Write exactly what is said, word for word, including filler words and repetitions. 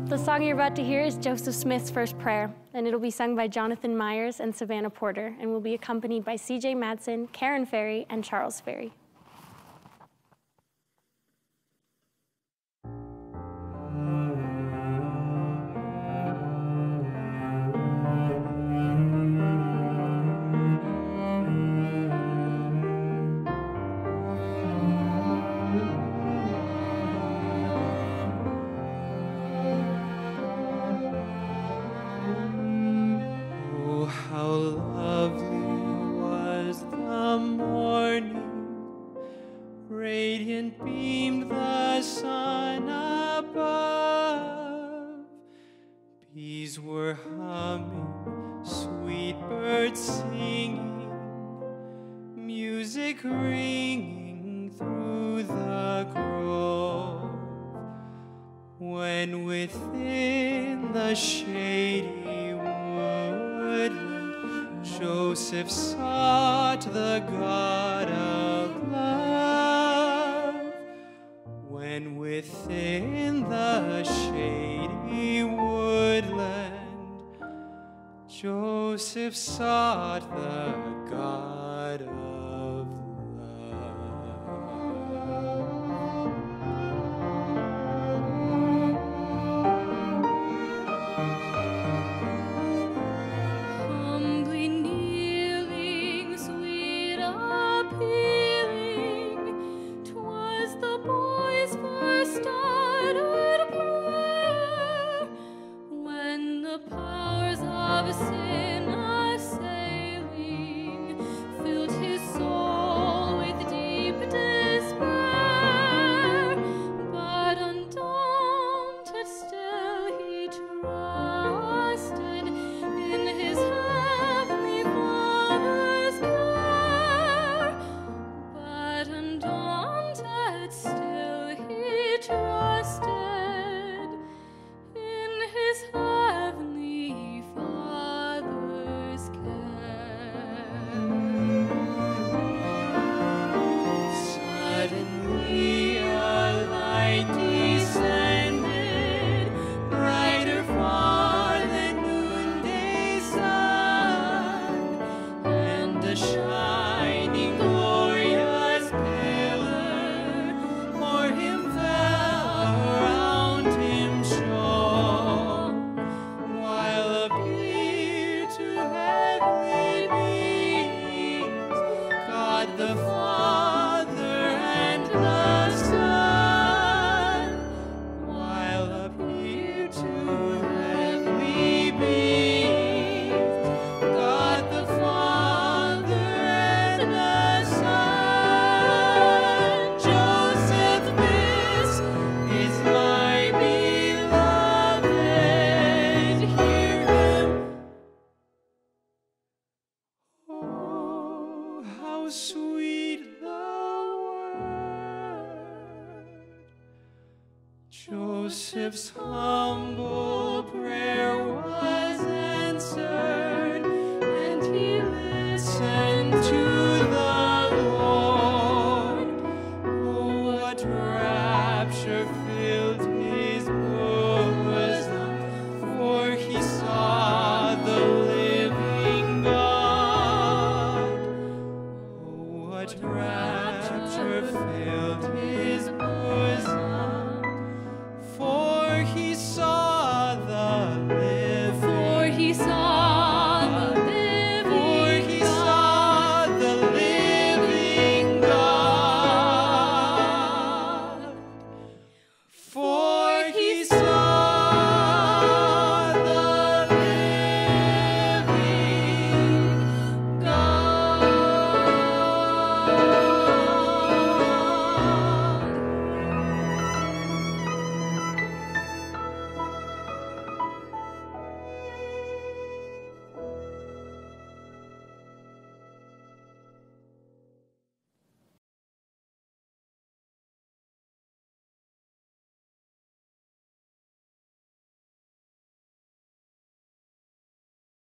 The song you're about to hear is Joseph Smith's First Prayer, and it'll be sung by Jonathan Meyers and Savannah Porter, and will be accompanied by C J Madsen, Karen Ferry, and Charles Ferry. Joseph sought the God of love, when within the shady woodland Joseph sought the God of love. Joseph's humble